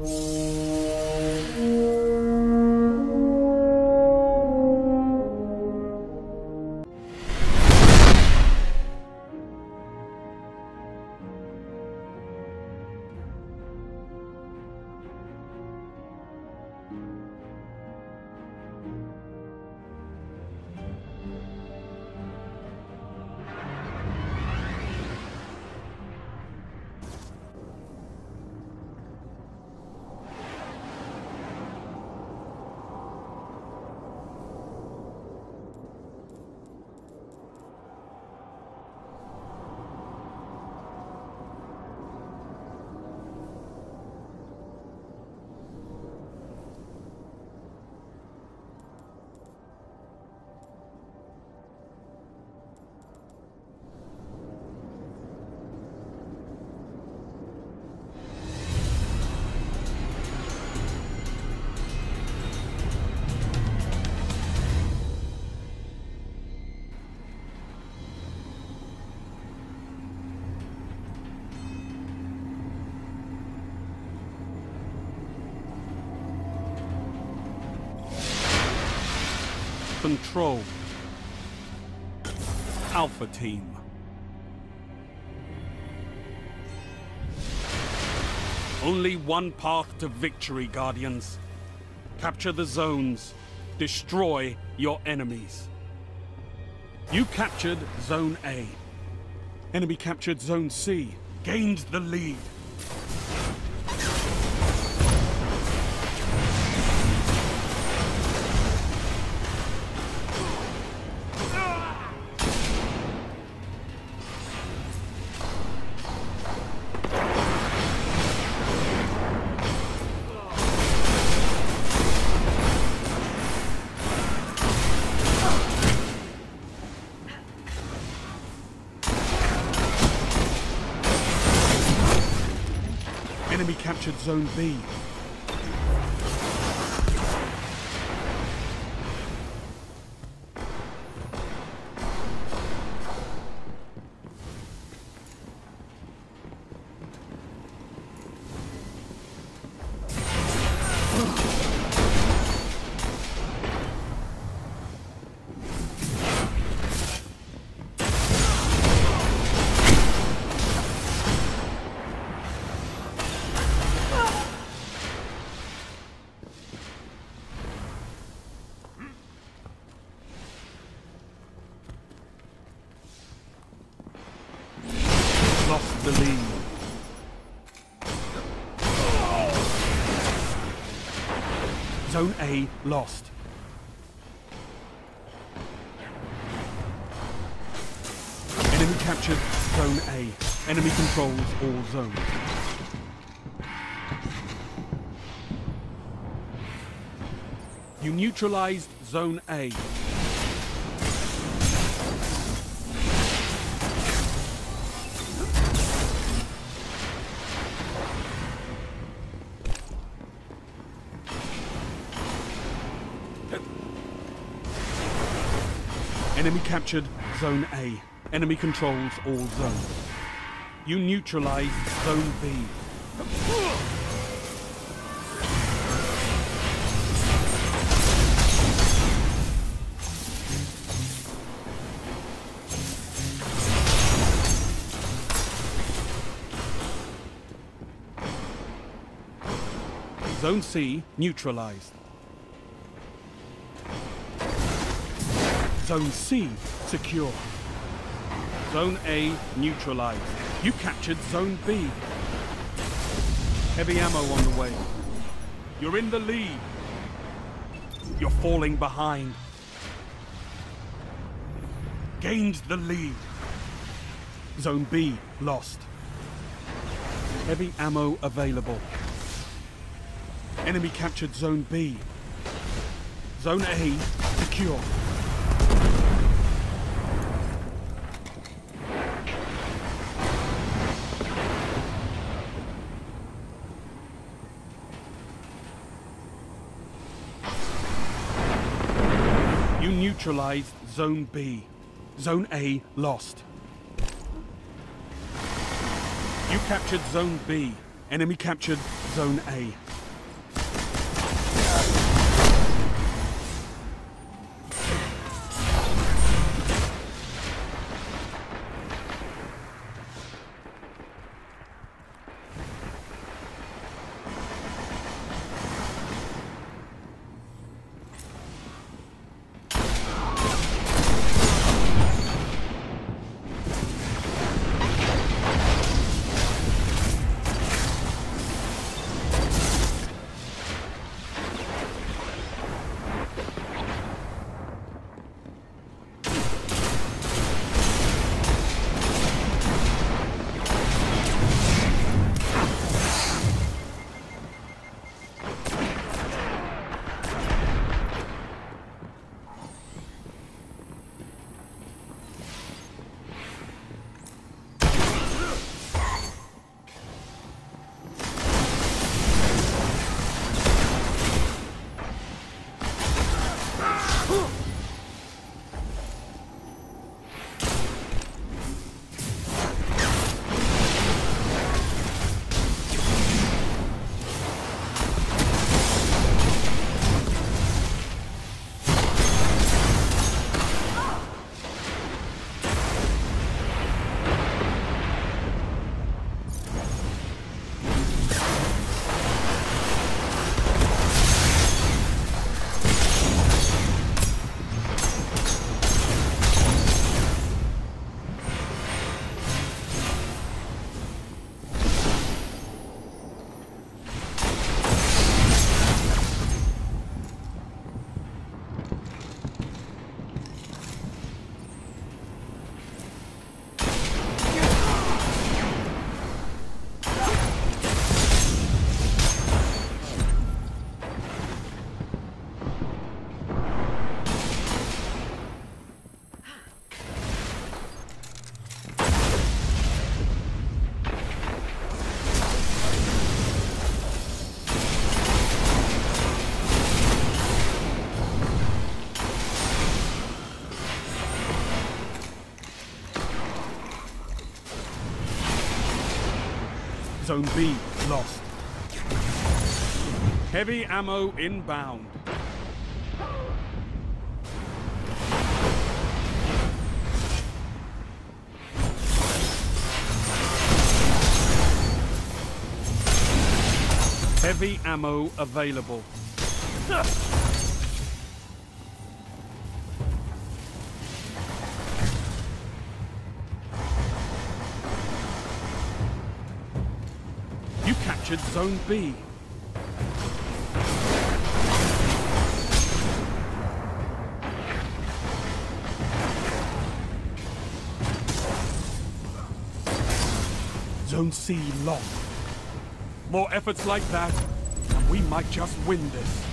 Control. Alpha Team. Only one path to victory, Guardians. Capture the zones. Destroy your enemies. You captured Zone A. Enemy captured Zone C. Gained the lead. Enemy captured Zone B. Lost the lead. Zone A lost. Enemy captured Zone A. Enemy controls all zones. You neutralized Zone A. Enemy captured Zone A. Enemy controls all zones. You neutralized Zone B. Zone C neutralized. Zone C secure. Zone A neutralized. You captured Zone B. Heavy ammo on the way. You're in the lead. You're falling behind. Gained the lead. Zone B lost. Heavy ammo available. Enemy captured Zone B. Zone A secure. You neutralized Zone B. Zone A lost. You captured Zone B. Enemy captured Zone A. Zone B lost. Heavy ammo inbound. Heavy ammo available. You captured Zone B. Zone C lost. More efforts like that, and we might just win this.